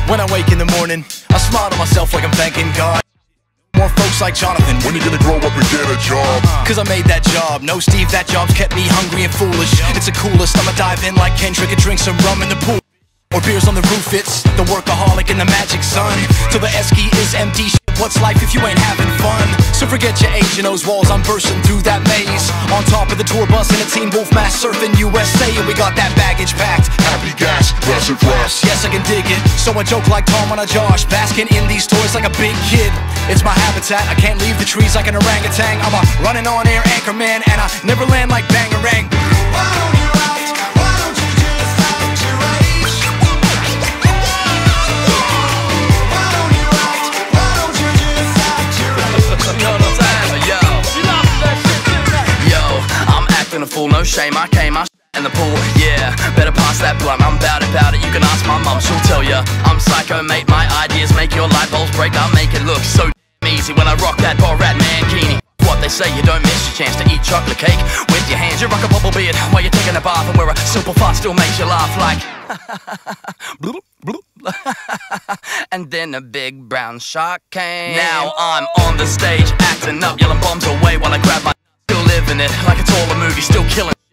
When I wake in the morning, I smile to myself like I'm thanking God. More folks like Jonathan. When you gonna grow up and get a job? Cause I made that job. No, Steve, that job's kept me hungry and foolish. It's the coolest, I'ma dive in like Kendrick and drink some rum in the pool. Or beers on the roof, it's the workaholic and the magic sun. Till the esky is empty, what's life if you ain't having fun? So forget your age and those walls, I'm bursting through that maze. On top of the tour bus in a Teen Wolf mask, surfing USA. And we got that baggage packed. Happy gas, blessed flash. Yes, I can dig it. So I joke like Tom on a Josh, basking in these toys like a big kid. It's my habitat, I can't leave the trees like an orangutan. I'm a running on air anchor man, and I never land like Bangarang. A fool, no shame, I came, I in the pool, yeah. Better pass that blunt, I'm bout it, you can ask my mum, she'll tell ya. I'm psycho, mate, my ideas make your light bulbs break. I make it look so easy when I rock that Borat mankini. What they say, you don't miss your chance to eat chocolate cake with your hands. You rock a bubble beard while you're taking a bath, and where a simple fart still makes you laugh like bloop, bloop. And then a big brown shark came. Now I'm on the stage, acting up, yelling bombs away while I grab my. Still living it like it's all a movie, still killing.